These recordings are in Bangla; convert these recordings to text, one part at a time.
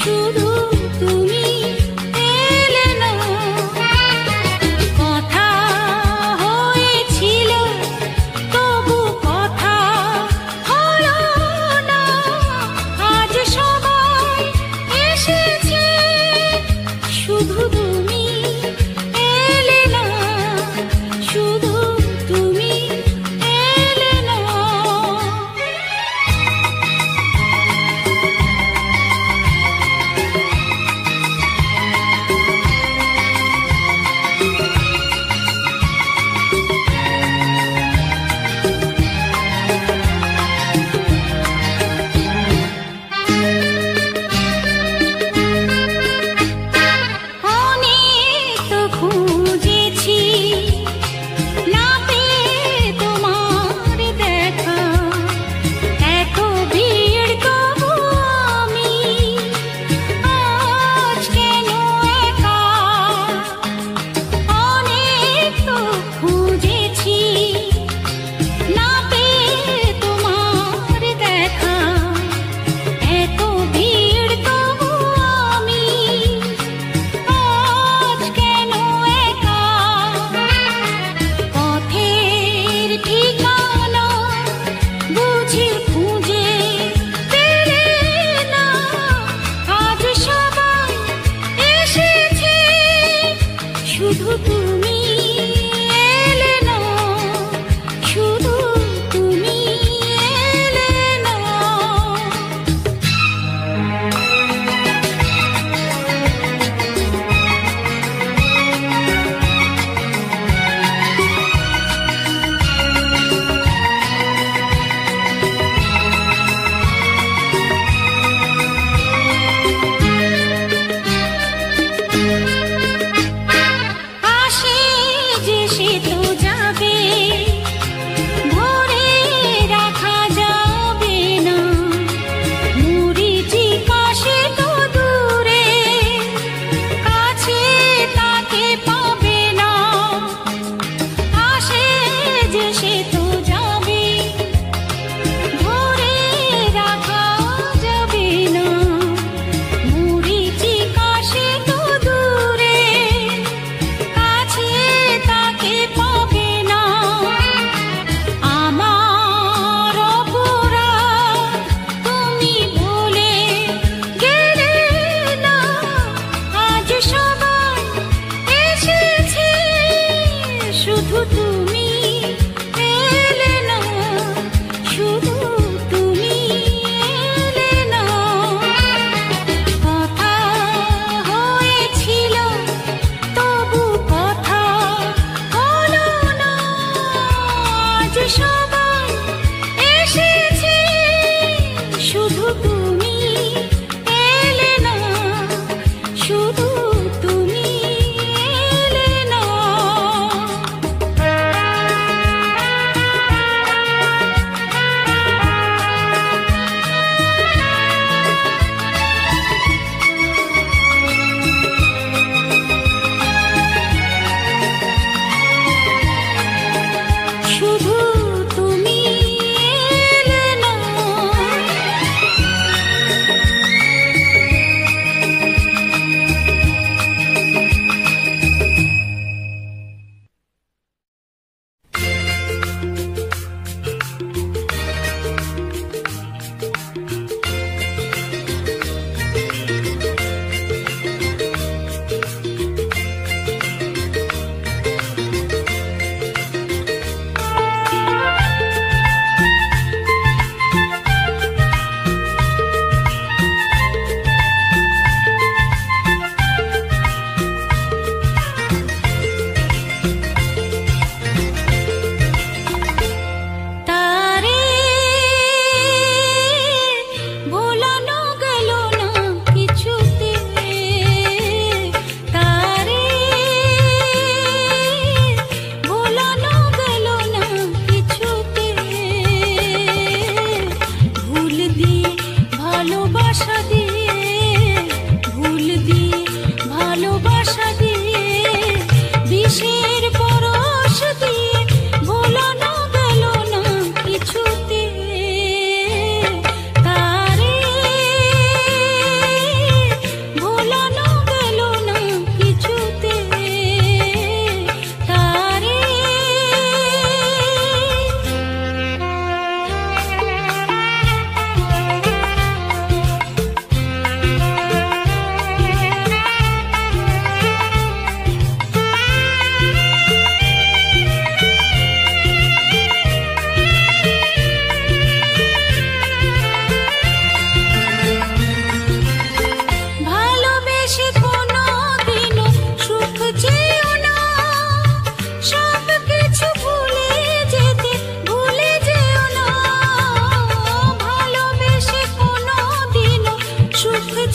শুধু তুমি এলে না। কথা হয়েছিল তবু কথা হলো না। আজ সবাই এসেছে শুধু তুমি এলে না, শুধু তুমি এলে না।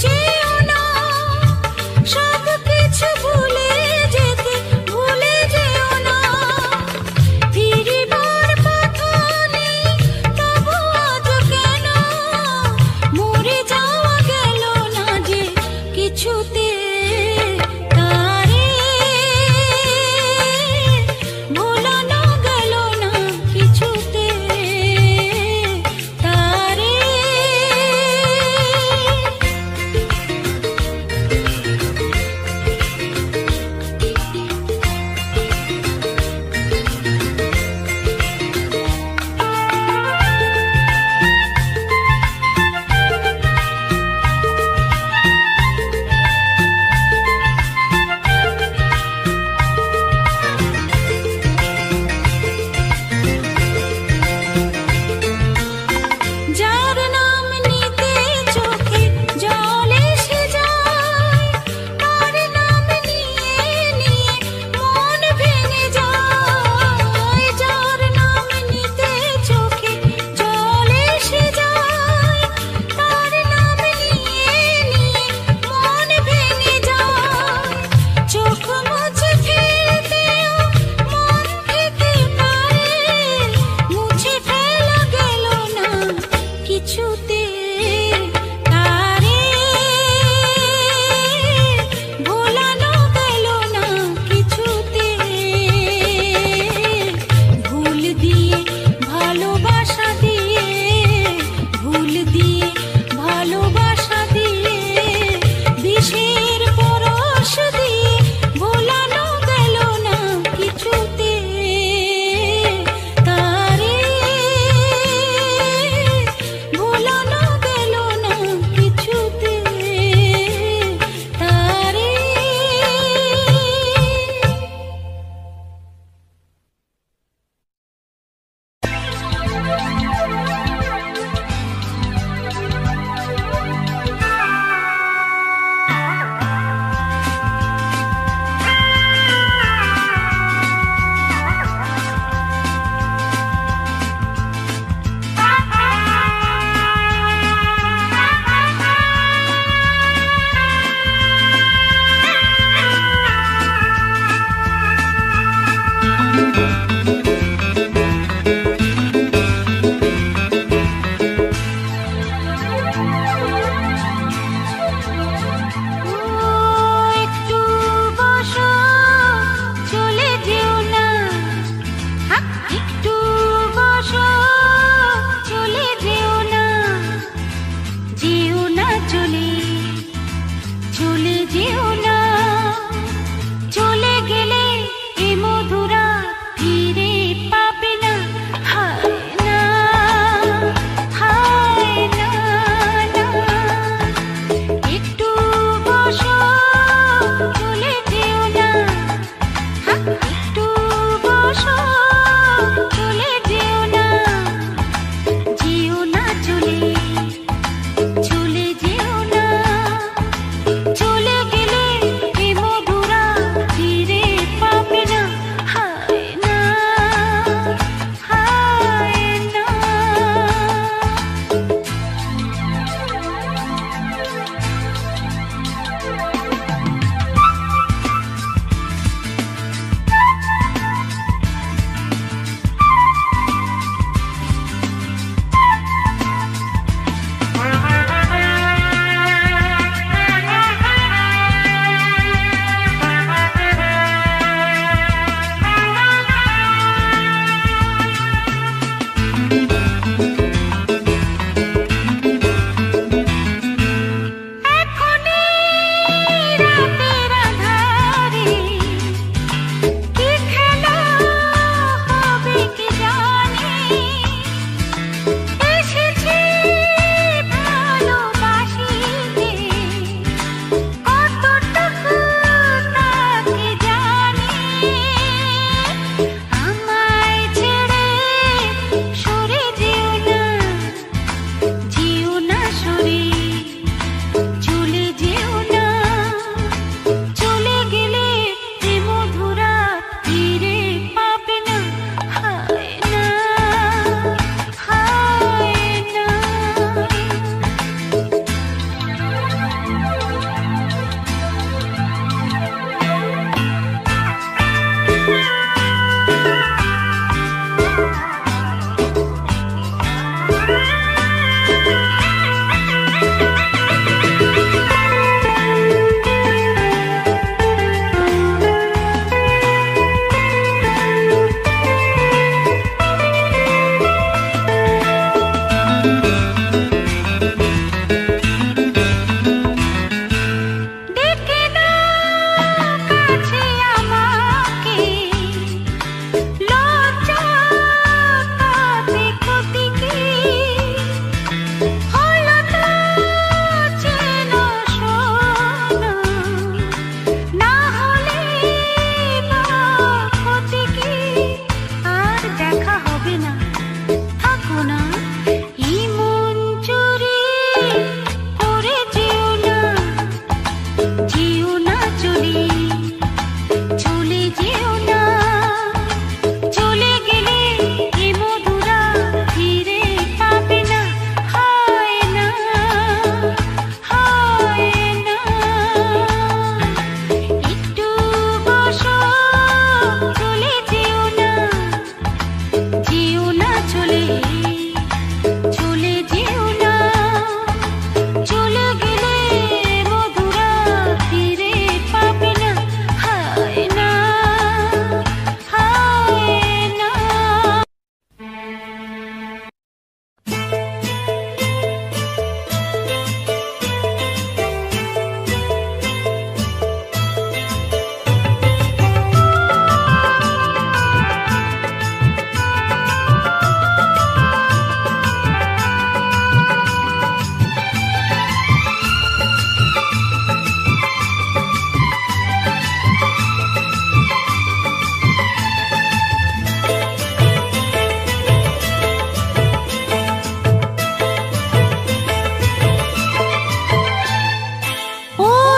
যেও না, সব কিছু ভুলে যেতে ভুলে যেও না। ফিরিবার পথ নেই তবু আজ কেন মরে যাওয়া গেল না যে কিছুতে। তারে ভোলানো গেল না কিছুতে, তারে।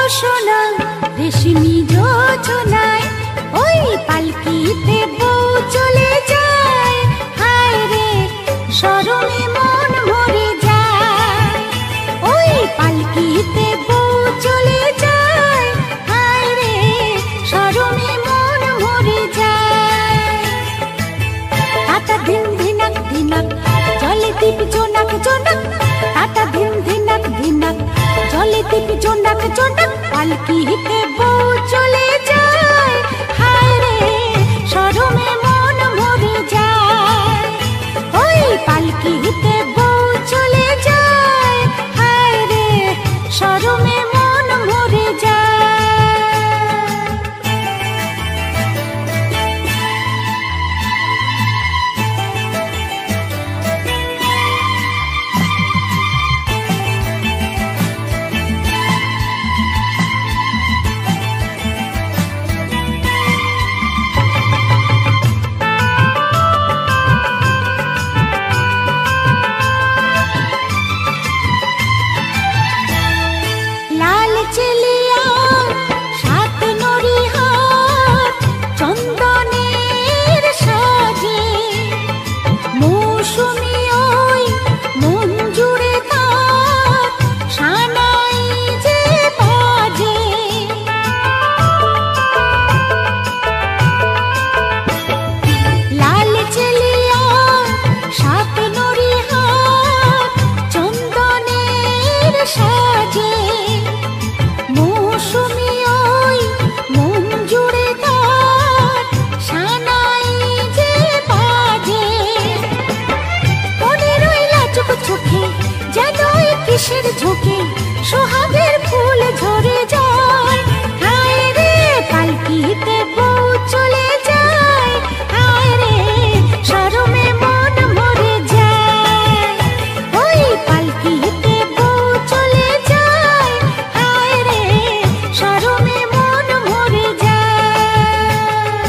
সোনা রেশমি যোজনায় ওই পালকিতে বউ চলে যায়। হায় রে শরমে মন মরে যায়, ওই পালকিতে বউ চলে যায়। হায় রে শরমে মন মরে যায়। তাতা ধিন ধিনাক ধিনাক জলে দীপ জোনাক জোনাক, তাতা ধিন ধিনাক ধিনাক জলে দীপ জোনাক জোনাক, পালকিতে বউ চলে যায়। হায় রে শরমে মন মরে যায়, ওই পালকিতে বউ চলে যায়। হায় রে শরমে মন মরে যায়। কিসের ঝোঁকে সোহাগের ফুল ঝরে যায়। হায় রে পালকিতে বউ চলে যায়। হায় রে শরমে মন মরে যায়, ওই পালকিতে বউ চলে যায়। হায় রে শরমে মন মরে যায়।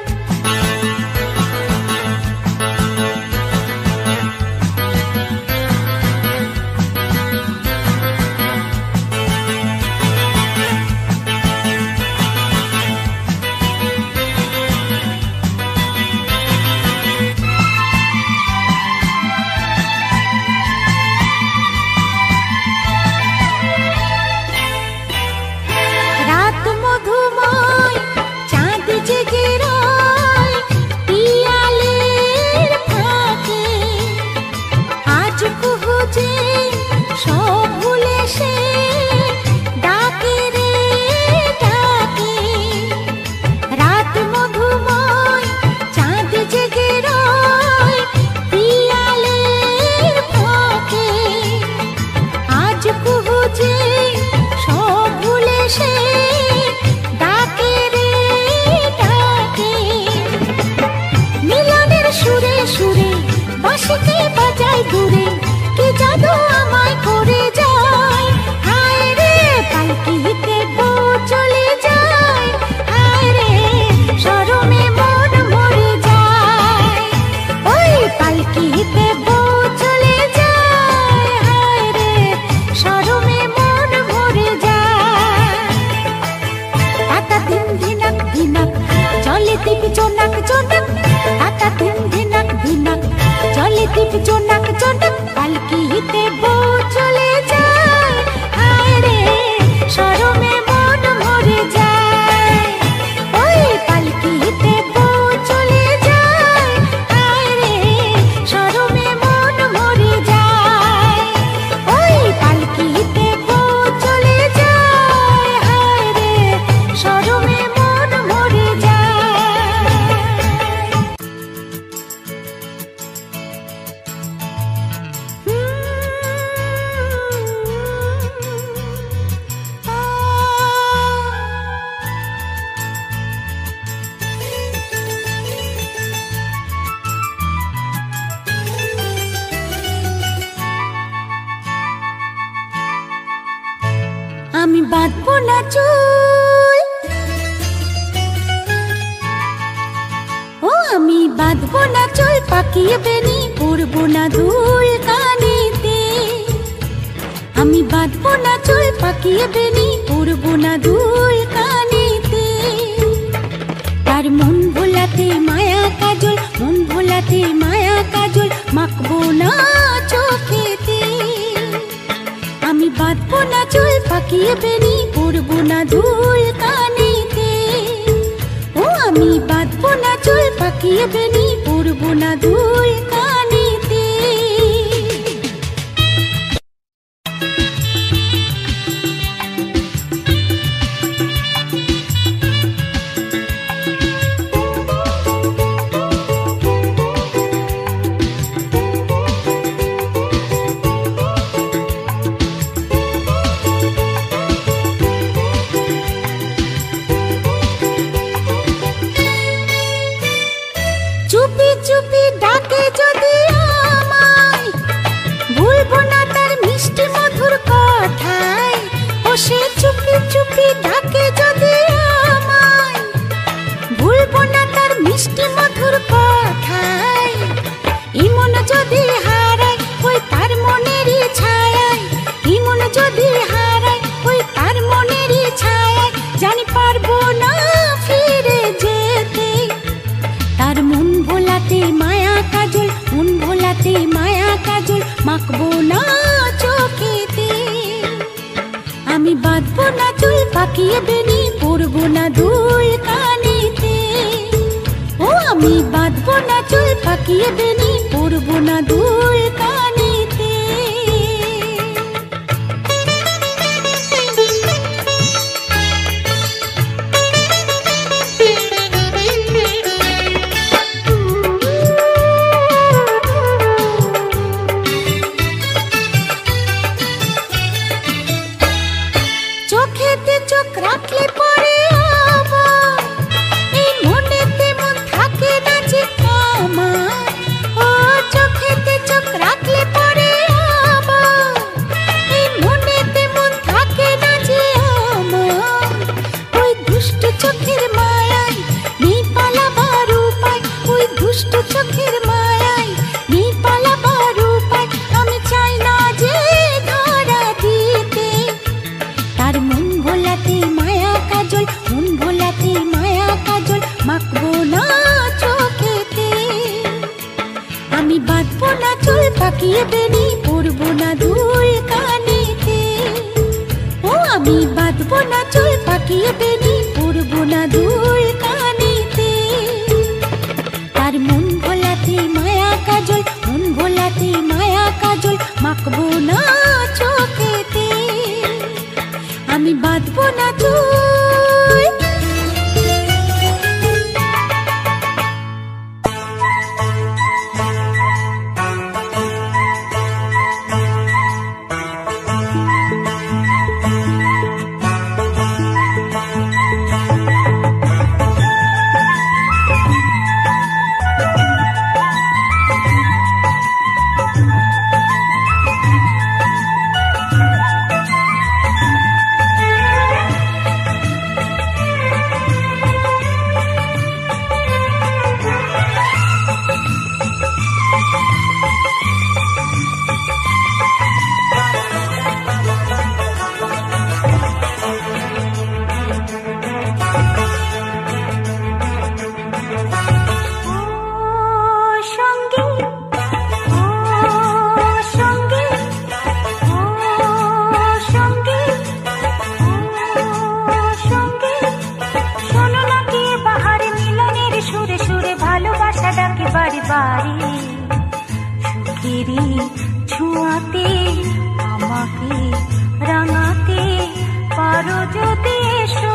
সুরে সুরে বাঁশিকে বাজায় দূরে, কি জাদু আমায় করে যায়। হায় রে পালকিতে বউ চলে যায়। হায় রে শরমে মন মরে যায়, ওই পালকিতে বউ চলে যায়। হায় রে শরমে মন মরে যায়। তাতা ধিন ধিনাক ধিনাক জলে দীপ জোনাক জোনাক, তাতা ধিন ধিনাক ধিনাক জলে দীপ জোনাক জোনাক, পালকিতে বউ চলে যায়। হায় রে শরমে মন মরে যায়, ওই পালকিতে বউ চলে যায়। হায় রে শরমে মন মরে যায়, ওই পালকিতে বউ চলে যায়। হায় রে শরমে মন মরে যায়। আমি বাঁধবো না চুল, ও আমি বাঁধবো না চুল, পাকিয়ে বেনি পরবো না দুল কানিতে। আমি বাঁধবো না চুল, পাকিয়ে বেনি পরবো না পাকিয়ে বেনি পড়বো না ধুল কানেতে। ও আমি বাঁধবো না চুল পাকিয়ে বেনি পড়বো না ধুল কানেতে। চুপি চুপি ডাকে যদি আমায়, ভুলবো না তার মিষ্টি মধুর কথায়। ও সে চুপি চুপি ডাকে যদি আমায়, ভুলবো না তার মিষ্টি মধুর কথায়। ইমন যদি হারায় ওই তার মনেরই ছায়ায়, ইমন যদি হারায় ওই তার মনেরই ছায়ায়। জানি পারবো না ফিরে যেতে, তার মন ভোলাতে মায়া কাজল, মন ভোলাতে মায়া কাজল মাখবো না চোখেতে। আমি বাঁধবো না চুল পাকিয়ে বেনি পড়বো না ধুল কানেতে। ও আমি বাঁধবো না চুল পাকিয়ে বেনি পড়বো না ধুল কানেতে। চোখেতে চোখ রাখলে পরে আবার এই মনেতে মন থাকে না যে আমার। ও চোখেতে চোখ রাখলে পরে আবার এই মনেতে মন থাকে না যে আমার। ওই দুষ্ট চোখের মায়ায় নেই পালাবার উপায়, ওই দুষ্ট চোখের মায়ায় নেই পালাবার উপায়। আমি চাই না যে ধরা দিতে, তার মন ভোলাতে মায়া কাজল, মন ভোলাতে মায়া কাজল মাখবো না চোখেতে। আমি বাঁধবো না চুল পাকিয়ে বেনি পড়বো না ধুল কানেতে। ও আমি বাঁধবো না চুল পাকিয়ে বেনি পড়বো না ধুল কানেতে। তার মন ভোলাতে মায়া কাজল, মন ভোলাতে মায়া কাজল মাখবো না চোখেতে। আমি বাঁধবো না চুল। ছোঁয়াতে আমাকে রাঙাতে পারো যদি এসো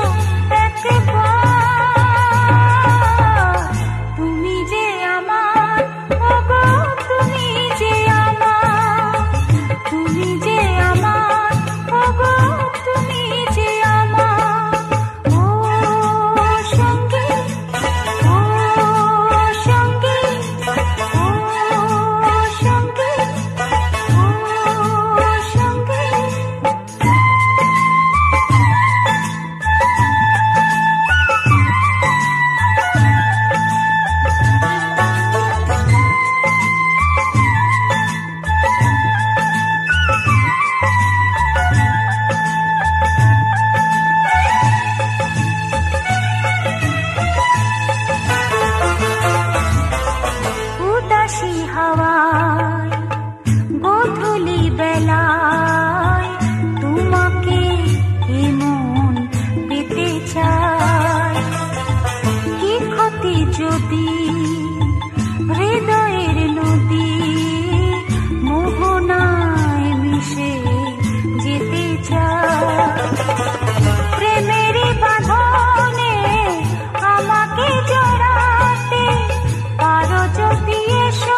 একবার। তুমি যে আমার, ওগো তুমি যে আমার, তুমি যে আমার, ওগো তুমি যে আমার। ও সঙ্গী, ও সঙ্গী, ও সঙ্গী, ও সঙ্গী। যদি হৃদয়ের নদী মোহনায় মিশে যেতে চায়, প্রেমেরই বাঁধনে আমাকে জড়াতে পারো যদি এসো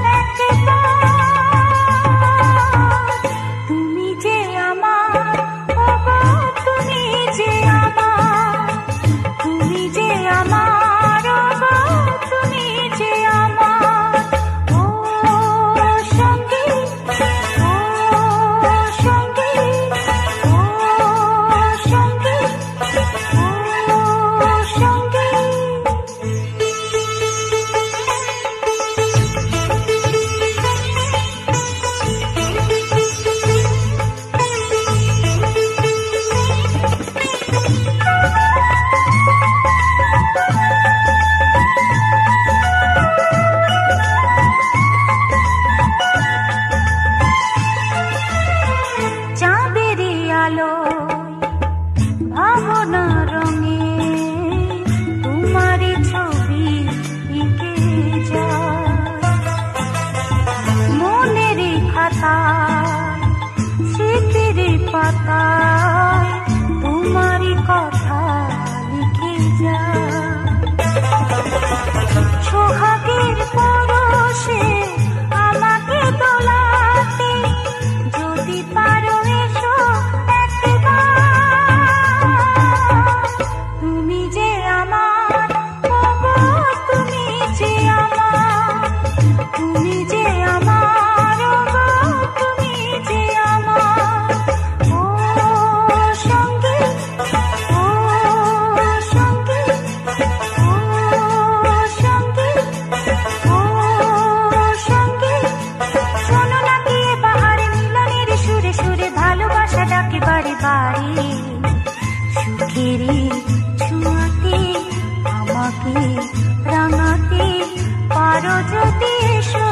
একবার। তুমি যে আমার, ওগো তুমি যে আমার, তুমি যে আমার, ওগো তুমি যে আমার। ও সঙ্গী, ও সঙ্গী, ও সঙ্গী, ও সঙ্গী। চাঁদেরই আলোয় ভাবনা রঙে তোমারই ছবি এঁকে যায়, মনেরই খাতায় স্মৃতির পাতায় তোমারই কথা লিখে যায়। সোহাগের পরশে আমাকে দোলাতে যদি পারো এসো একবার। তুমি যে আমার, ওগো তুমি যে আমার, তুমি যে আমার, ওগো তুমি যে আমার। ও সঙ্গী, ও সঙ্গী, ও সঙ্গী, ও সঙ্গী। শোনো না কি এ পাহাড়ে মিলনের সুরে সুরে ভালোবাসা ডাকে বাড়ি বাড়ি। সুখেরই ছোঁয়াতে আমাকে রাঙাতে পারো যদি এসো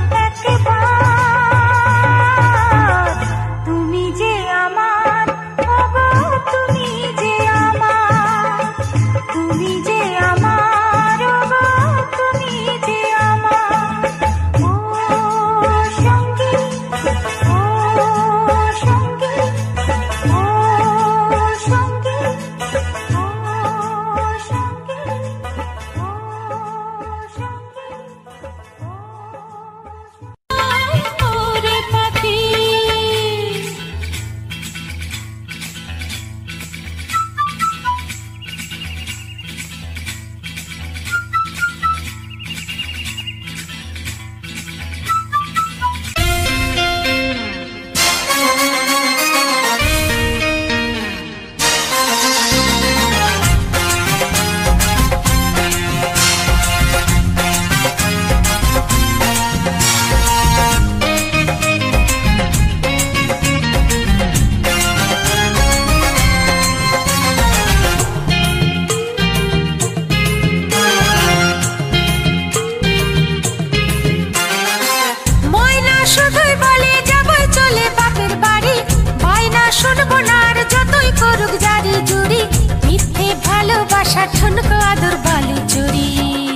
একবার। তুমি যে আমার, ওগো তুমি যে আমার, তুমি যে আমার, ওগো তুমি যে আমার। ও সঙ্গী, ও সঙ্গী, ও সঙ্গী, ও সঙ্গী, ও সঙ্গী, ওরে পাখি। ময়না শুধুই বলে যাবই চলে বাপের বাড়ি, বায়না শুনবো না আর যতই করুক জারি জুরি। মিথ্যে ভালোবাসা ঠুনকো আদর বালু চুরি।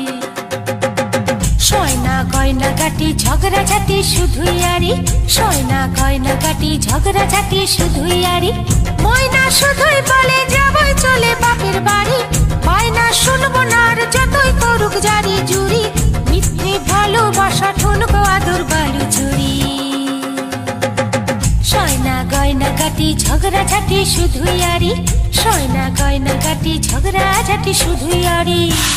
সয়না গয়না গাটি ঝগড়া ঝাঁটি শুধুই আরি, সয়না গয়না গাটি ঝগড়া ঝাঁটি শুধুই আরি। ময়না শুধুই বলে যাবই চলে বাপের বাড়ি, বায়না শুনবো না আর যতই করুক জারি জুরি। মিথ্যে ভালোবাসা ঠুনকো আদর বালু চুরি। সয়না গয়না গাটি ঝগড়া ঝাঁটি শুধুই আরি, সয়না গয়না গাটি ঝগড়া ঝাঁটি শুধুই আরি।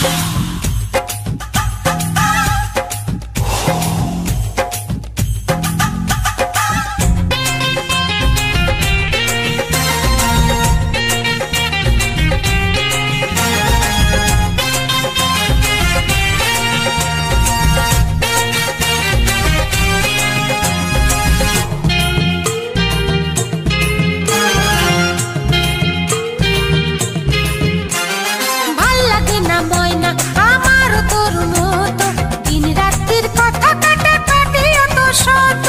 ভাল লাগে না ময়না আমারও তোর মতো, দিন রাত্রির কথা কাটে কাটে এত শত।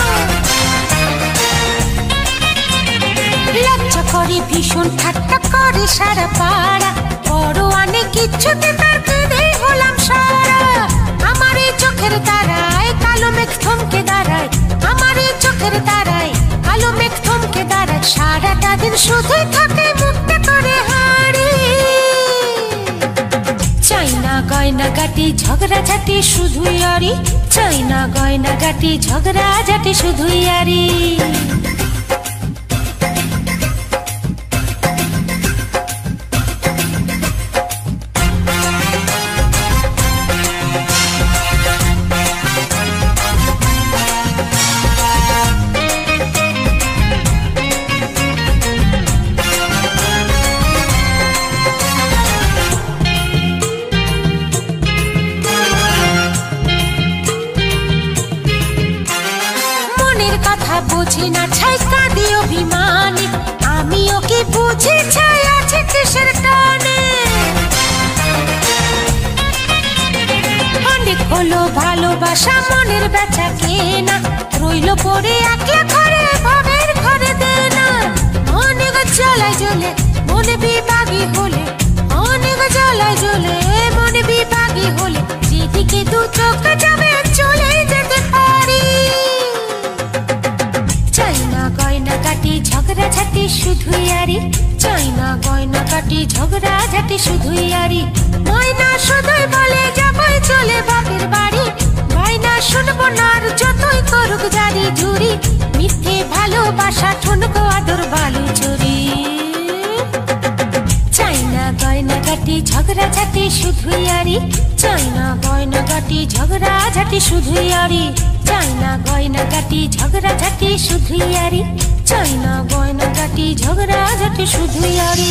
লজ্জা করে ভীষণ ঠাট্টা করে সারা পাড়া, বড় অনেক কিছুতে তার কেঁদে হলাম সারাটা দিন শুধুই থাকে মুক্ত করে হাড়ি। চাই না গয়না গাটি ঝগড়া ঝাঁটি শুধুই আরি, চাই না গয়না গাটি ঝগড়া ঝাঁটি শুধুই আরি। বুঝি না ছাই কাঁদি অভিমানী, আমিও কি বুঝি ছাই আছে কিসের টানে। অনেক হলো ভালোবাসা মনের বেচা কেনা, রইল পড়ে একলা ঘরে ভাবের ঘরে দেনা। অনেক জ্বালায় জ্বলে মনে বিভাগী হলে, অনেক জ্বালায় জ্বলে মনে বিভাগী হলে, যেদিকে দু চোখ যাবে চলে যেতে পারি। চাই না গয়না কাটি ঝগড়া ঝাঁটি শুধুই আরি, চাই না গয়না কাটি ঝগড়া ঝাঁটি শুধুই আরি। ময়না শুধুই বলে যাবই চলে বাপের বাড়ি, গয়না শুনবো না আর যতই করুক জারি ঝুরি। মিথ্যে ভালোবাসা ঠুনকো আদর বালু চুরি। চাই না গয়না কাটি ঝগড়া ঝাঁটি শুধুই আরি, চাই না গয়না কাটি ঝগড়া ঝাঁটি শুধুই আরি। চাই না গয়না কাটি ঝগড়া ঝাঁটি শুধুই আরি, চাই না গয়না কাটি ঝগড়া ঝাঁটি শুধুই আরি।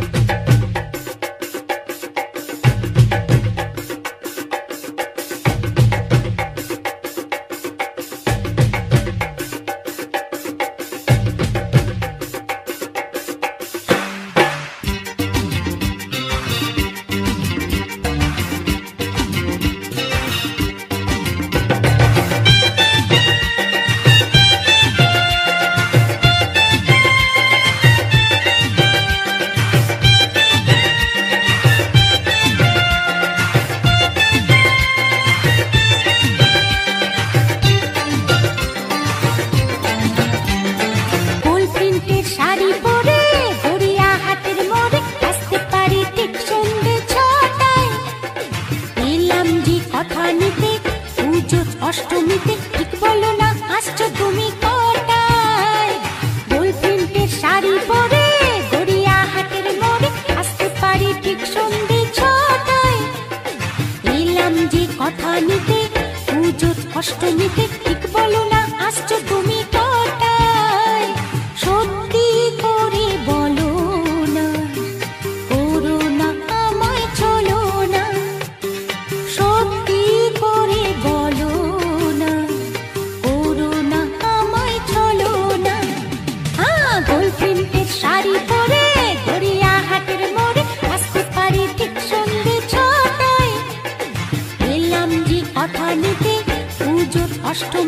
অষ্টমীতে ঠিক বলো না আসছো তুমি কটায়? গোল প্রিন্টের শাড়ি পরে গড়িয়া হাটের মোড়ে আসতে পারি ঠিক সন্ধে 6টায়। এলাম যে কথা নিতে পুজো অষ্টমীতে ঠিক বলো না আসছো তুমি কটায়? সত্যি করে বলো না, করো না আমায় চলো না। সত্যি করে বলো না, করো না আমায় চলো না। গোল প্রিন্টের শাড়ি পরে গড়িয়া হাটের মোড়ে আসতে পারি ঠিক সন্ধে 6টায়। এলাম যে কথা নিতে পুজোর অষ্টমী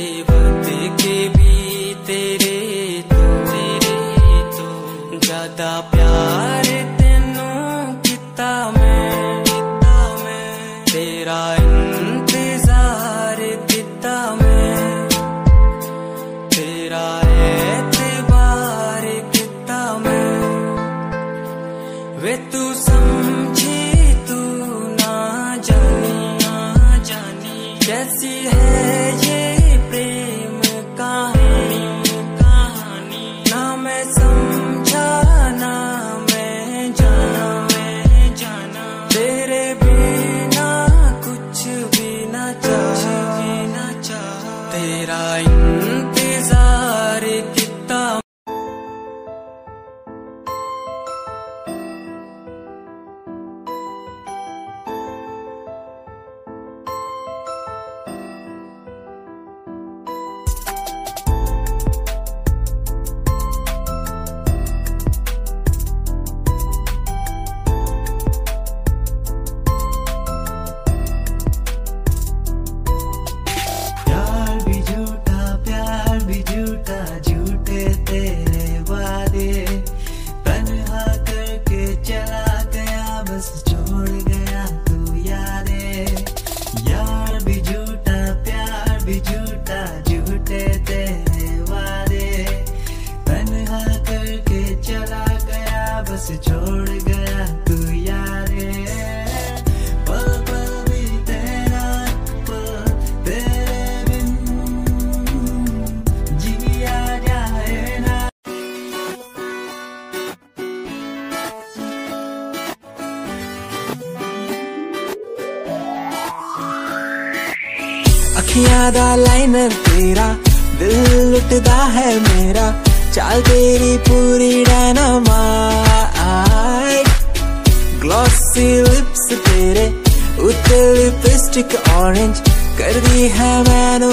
के भी तेरे तो ज्यादा प्यार तेनू किता मैं तेरा इंतजार किता मैं तेरा एतबार किता मैं वे तू समझी तू ना जानी कैसी है ये प्रेम कहानी ना मैं समझा ना मैं जाना तेरे बिना कुछ भी ना चाह तेरा इंतजार कितना छोड़ गया तू यारे पल पल भी तेरा तेरे बिन जिया जाए ना अखियां दा लाइनर तेरा दिल लुटदा है मेरा चाल तेरी पूरी डायनामाइट ग्लॉसी लिप्स तेरे उत्ते लिपस्टिक ऑरेंज कर दी है मैनू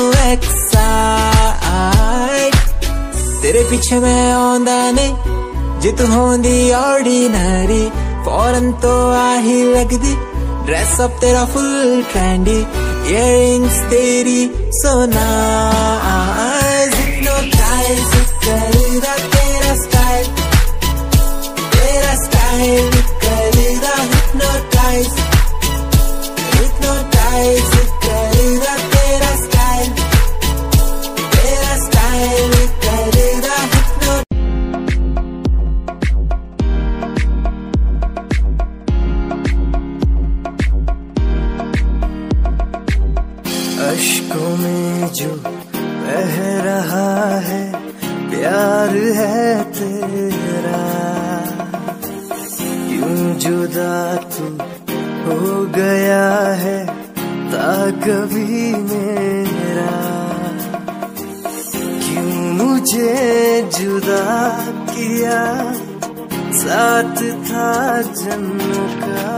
एक्साइट तेरे पीछे मैं आंदा नहीं जे तू होंदी ऑर्डिनरी फौरन तो आही लगदी ड्रेस अप तेरा फुल ट्रेंडी इयररिंग्स तेरी सो नाइस हिप्नोटाइज करेगा तेरा स्टाइल करेगा हिप्नोटाइज करेगा तेरा स्टाइल करेगा अश्कों में जो बह रहा है प्यार है तेरा क्यों जुदा तू हो गया है ता कभी मेरा क्यों मुझे जुदा किया साथ था जन्म का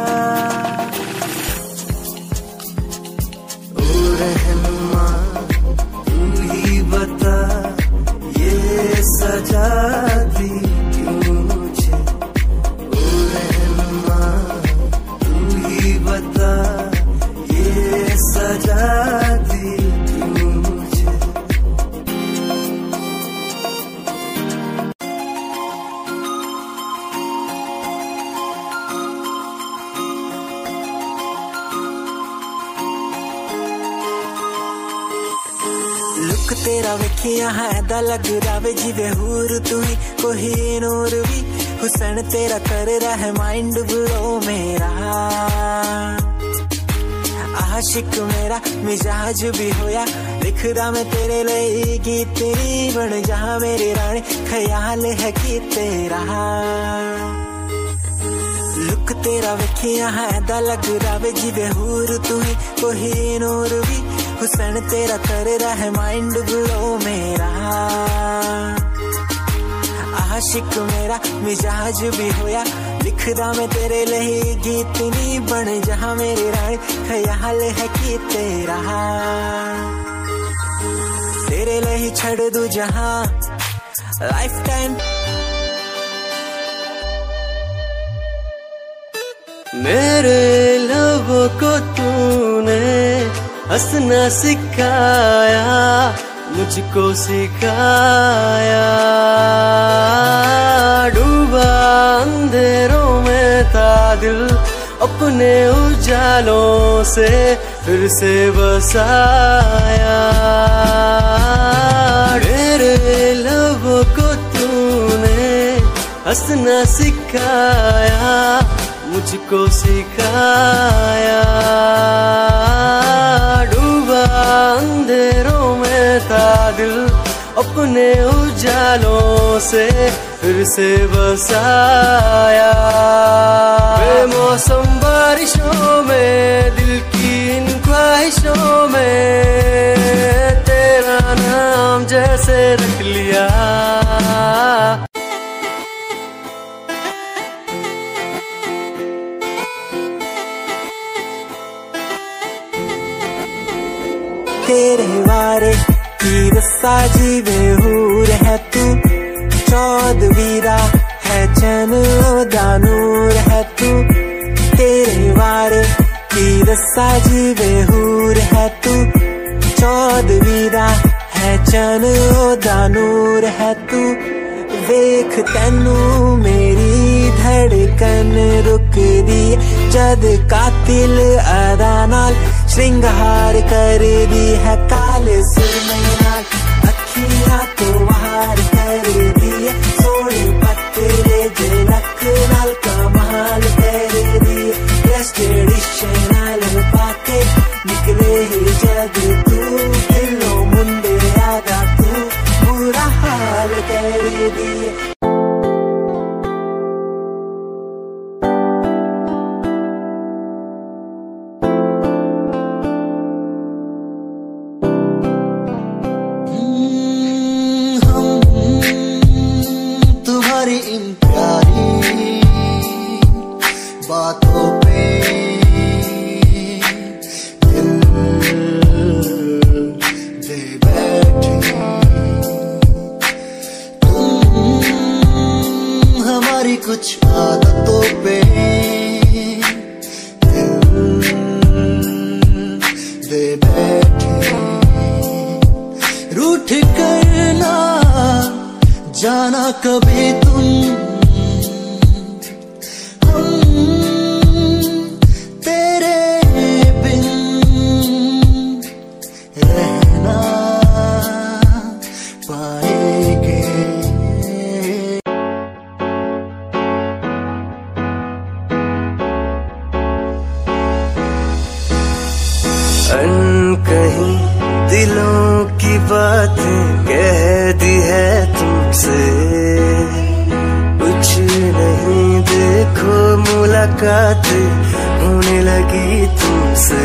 ओ रहनुमा तू ही बता ये सजा दी क्यों मुझे ओ रहनुमा तू ही बता ये सजा दी क्यों मुझे लुक तेरा वेखिया है दा लग रहा जिवे हूर तू ही कोही नूर भी हुसन तेरा कर रहा है माइंड ब्लो मेरा आशिक मेरा मिजाज भी होया लिखदा मैं तेरे लिए गीत तेरी बन जा मेरी रानी ख्याल है कि तेरा लुक तेरा वेखिया है दा लग रहा जिवे हूर तू ही कोही नूर भी हुसन तेरा कर रहा है माइंड ब्लो मेरा आशिक मेरा मिजाज भी होया लिखदा मैं तेरे लिए गीत नहीं बन जहा मेरी रानी ख्याल है कि तेरा तेरे लिए छड़ दू जहां लाइफ टाइम मेरे लबों को तूने हंसना सिखाया मुझको सिखाया। डूबा अंधेरों में था दिल, अपने उजालों से फिर से बसाया। मेरे लबों को तूने हंसना सिखाया, मुझको सिखाया। डूबा अंधेरों में था दिल, अपने उजालों से फिर से बसाया। बेमौसम बारिशों में, दिल की इन ख्वाहिशों में, तेरा नाम जैसे रख लिया। तेरे वारे की रस्सा जीवे हूर है तू, चौदवीरा है चैन दानूर है तू। तेरे वारे की रस्सा जीवे हूर है तू, चौदवीरा है चैन दानूर है तू। वेख तैनू मेरी धड़कन रुक दी, जद कातिल अदा नाल श्रृंगार कर दी है। काले सुरमई नाल अखियां तो वार कर दी है, सोने पत्तरे झलक नाल कमाल कर दी है। ट्रेडिशनल पाके निकले ही जग तू, दिलों मुंडे आदा तू बुरा हाल कर दी है। तुम्हारी इन प्यारी बातों पे दिल दे बैठे। तुम हमारी कुछ आदतों पे दिल दे बैठे। रूठ करना जाना कभी तुम, हम तेरे बिन रहना पाएंगे। अनकहीं दिलों की बातें कह दी है तुमसे, कुछ नहीं देखो मुलाकात होने लगी तुमसे।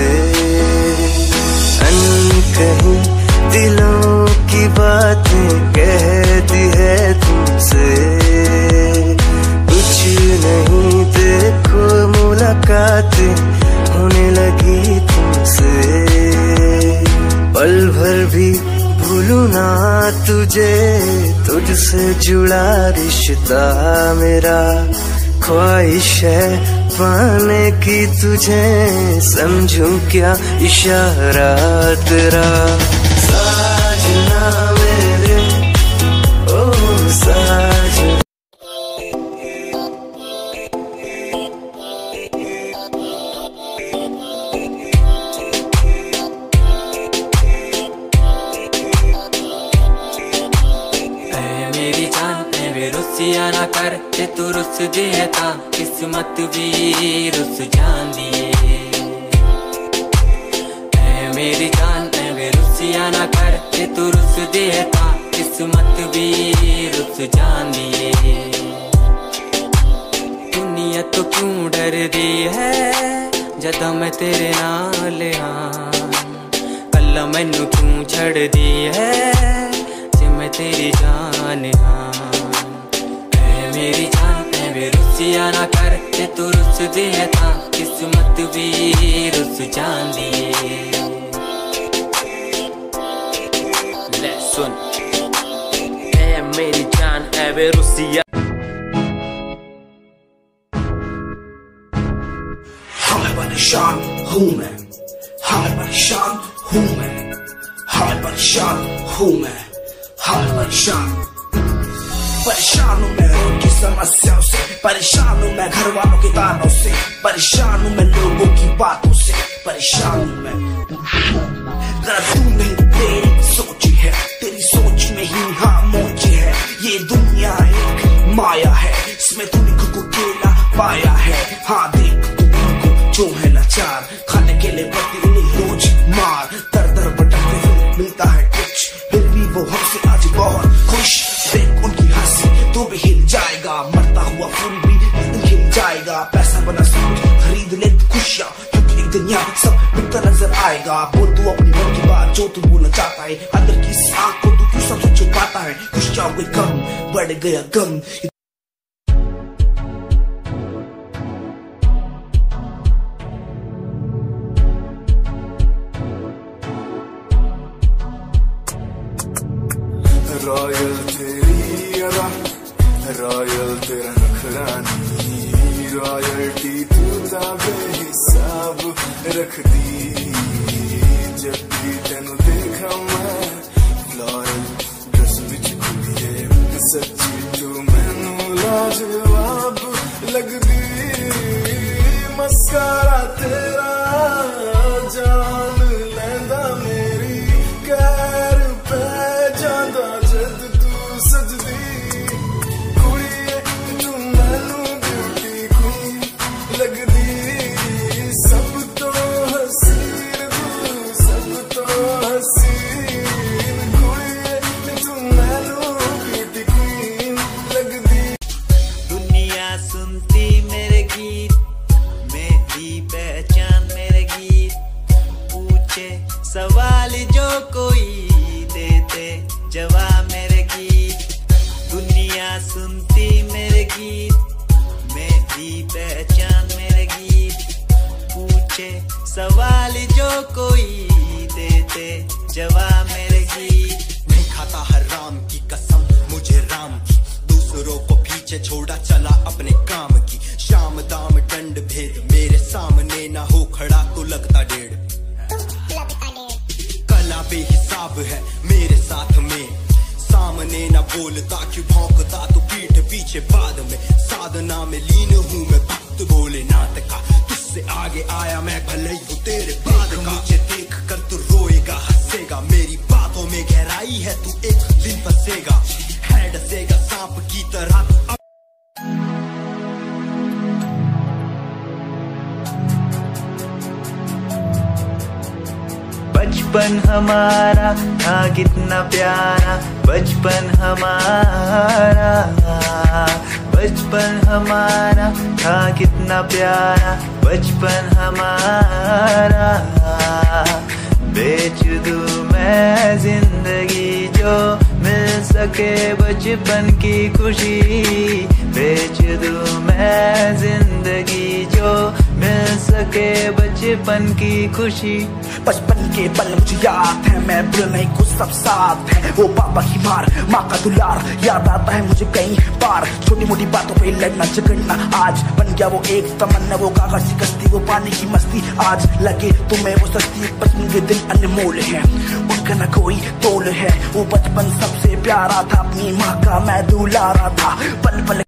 अनकहीं दिलों की बातें कह दी है तुमसे, कुछ नहीं देखो मुलाकात होने लगी तुमसे। पल भर भी भूलूं ना तुझे, तुझसे जुड़ा रिश्ता मेरा। ख्वाहिश है पाने की तुझे, समझूं क्या इशारा तेरा। साजना मेरे ओ साजना। रुसिया ना कर ते तू रुस दिए ता किस्मत भी रुस जांदी है। मेरी जान वे रुसिया ना कर ते तू रुस दिए ता किस्मत भी रुस जांदी है। दुनिया तो क्यों डर दी है जदा मैं तेरे नाल हाँ। कल्ला मैनू क्यों छड़ दी है जे मैं तेरी जान हाँ। मेरी जान वे रुसिया ना कर ते तू रुस दिए था किस्मत भी रुस जांदी। ले सुन मेरी जान वे रुसिया। हाय परेशान हूँ मैं, हाय परेशान हूँ मैं, हाल परेशान हूँ मैं, हाल परेशान हूँ मैं रोड की समस्याओं से, परेशान हूँ मैं घर वालों के तानों से, परेशान हूँ मैं लोगों की बातों से, परेशान हूँ मैं। तू नहीं तेरी सोच है, तेरी सोच में ही हाँ मौज है। ये दुनिया एक माया है, इसमें तूने खुद को अकेला पाया है। हाँ देख को जो है लाचार, खाने के लिए पड़ती उन्हें रोज मार। दर दर भटकते हुए मिलता है कुछ, फिर भी वो हमसे आज बहुत खुश। देख उनकी हंसी तो भी हिल जाएगा, मरता हुआ फूल भी एक दिन खिल जाएगा। पैसा बना सब कुछ खरीद ले खुशियाँ, क्योंकि एक दिन यहाँ सब बिकता नजर आएगा। बोल तू अपनी मन की बात जो तू बोलना चाहता है, अंदर की इस आँख को तू क्यों सबसे छुपाता है। खुशियाँ हुई कम, बढ़ गया गम। रॉयल तेरी अदा, रॉयल तेरा नखरानी, रॉयल्टी तू बेहिसाब रख दी। जब भी तेनू देखा मैं फ्लोरल ड्रेस विच कुड़िए, सच्ची तू मैनू लाजवाब लगदी। मस्कारा तेरा जान लैंदा मेरी, कैर पे जांदा जद तू सजदी। कुड़िए तू मैनू ब्यूटी क्वीन लगदी, सब तो हसीन तू, सब तो हसीन। कुड़िए तू मैनू ब्यूटी क्वीन लगदी। दुनिया सुनती मेरे गीत, मेरी पहचान मेरे गीत। पूछे सवाल जो कोई, देते जवाब मेरे गीत। दुनिया सुनती मेरे गीत, मेरी पहचान मेरे गीत। पूछे सवाल जो कोई, देते जवाब मेरे गीत। नहीं खाता हराम की कसम मुझे राम की, दूसरों को पीछे छोड़ा चला अपने काम की। शाम दाम दंड भेद मेरे सामने ना हो खड़ा तो लगता डेढ़। कला बेहिसाब है मेरे साथ में, सामने ना बोलता क्यों भौंकता तो पीठ पीछे बाद में। साधना में लीन हूँ मैं भक्त भोलेनाथ का, तुझसे आगे आया मैं भले ही हूँ तेरे बाद का। मुझे देख कर तू रोएगा हंसेगा, मेरी बातों में गहराई है तू एक दिन फंसेगा। है डसेगा सांप की तरह तू। बचपन हमारा था कितना प्यारा, बचपन हमारा। बचपन हमारा था कितना प्यारा, बचपन हमारा। बेच दूं मैं जिंदगी जो मिल सके बचपन की खुशी। बेच दूं मैं जिंदगी जो मिल सके बचपन की खुशी। बचपन के पल मुझे याद है, मैं भूल नहीं कुछ सब साथ है। वो पापा की मार, माँ का दुलार याद आता है मुझे कई बार। छोटी मोटी बातों पे लड़ना झगड़ना आज बन गया वो एक तमन्ना। वो कागज की कश्ती, वो पानी की मस्ती, आज लगे तुम्हें वो सस्ती। बचपन के दिन अनमोल है, उनका न कोई तोल है। वो बचपन सबसे प्यारा था, अपनी माँ का मैं दुलारा था। पल पल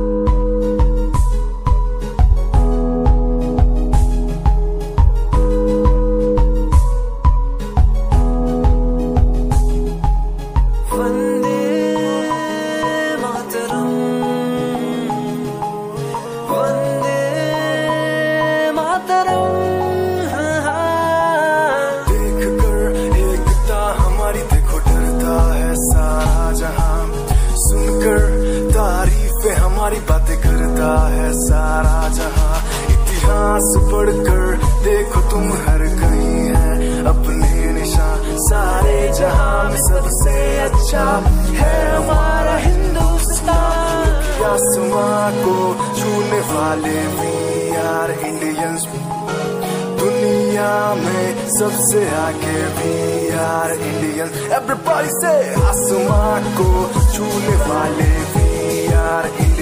हमारी बातें करता है सारा जहां। इतिहास पढ़कर देखो तुम हर कहीं है अपने निशान। सारे जहां में सबसे अच्छा है हमारा हिंदुस्तान। आसमां को छूने वाले भी यार इंडियंस, दुनिया में सबसे आगे भी यार इंडियंस। एवरीबॉडी से आसमां को छूने वाले भी यार